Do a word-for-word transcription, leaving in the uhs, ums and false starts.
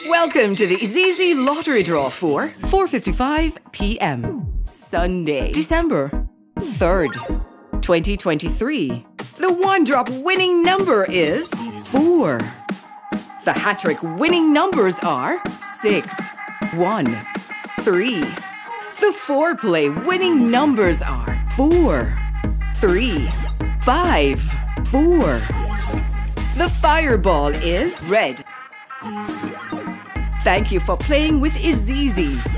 Welcome to the IZIZZI lottery draw for four fifty-five p m Sunday, December third, twenty twenty-three. The one-drop winning number is four. The HaTTrik winning numbers are six, one, three. The four-play winning numbers are four, three, five, four. The fireball is red. Thank you for playing with IZIZZI.